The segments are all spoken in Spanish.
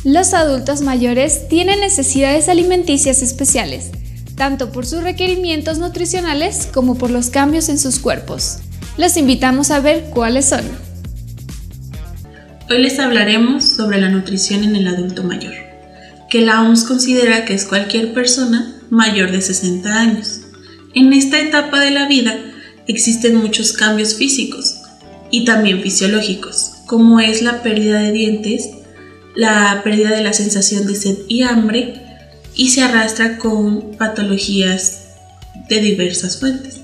Los adultos mayores tienen necesidades alimenticias especiales, tanto por sus requerimientos nutricionales como por los cambios en sus cuerpos. Los invitamos a ver cuáles son. Hoy les hablaremos sobre la nutrición en el adulto mayor, que la OMS considera que es cualquier persona mayor de 60 años. En esta etapa de la vida existen muchos cambios físicos y también fisiológicos, como es la pérdida de dientes, la pérdida de la sensación de sed y hambre, y se arrastra con patologías de diversas fuentes.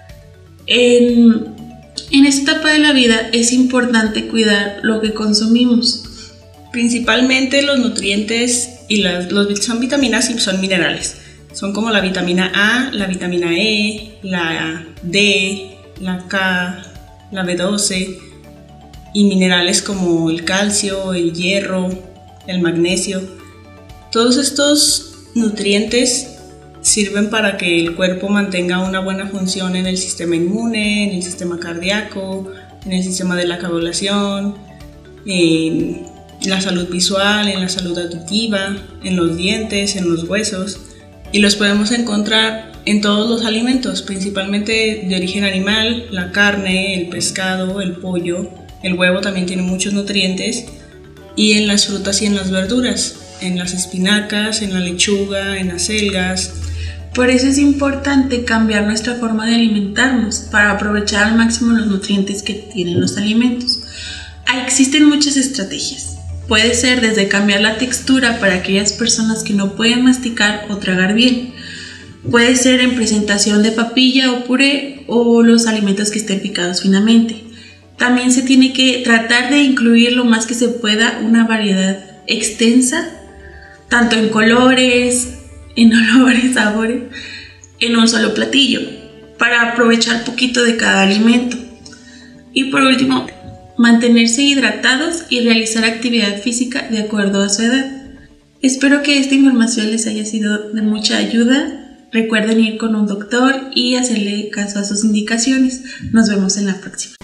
En esta etapa de la vida es importante cuidar lo que consumimos. Principalmente los nutrientes y son vitaminas y son minerales. Son como la vitamina A, la vitamina E, la D, la K, la B12 y minerales como el calcio, el hierro, el magnesio. Todos estos nutrientes sirven para que el cuerpo mantenga una buena función en el sistema inmune, en el sistema cardíaco, en el sistema de la coagulación, en la salud visual, en la salud auditiva, en los dientes, en los huesos. Y los podemos encontrar en todos los alimentos, principalmente de origen animal, la carne, el pescado, el pollo, el huevo también tiene muchos nutrientes, y en las frutas y en las verduras, en las espinacas, en la lechuga, en las selgas. Por eso es importante cambiar nuestra forma de alimentarnos para aprovechar al máximo los nutrientes que tienen los alimentos. Existen muchas estrategias. Puede ser desde cambiar la textura para aquellas personas que no pueden masticar o tragar bien. Puede ser en presentación de papilla o puré o los alimentos que estén picados finamente. También se tiene que tratar de incluir lo más que se pueda una variedad extensa, tanto en colores, en olores, sabores, en un solo platillo, para aprovechar poquito de cada alimento. Y por último, mantenerse hidratados y realizar actividad física de acuerdo a su edad. Espero que esta información les haya sido de mucha ayuda. Recuerden ir con un doctor y hacerle caso a sus indicaciones. Nos vemos en la próxima.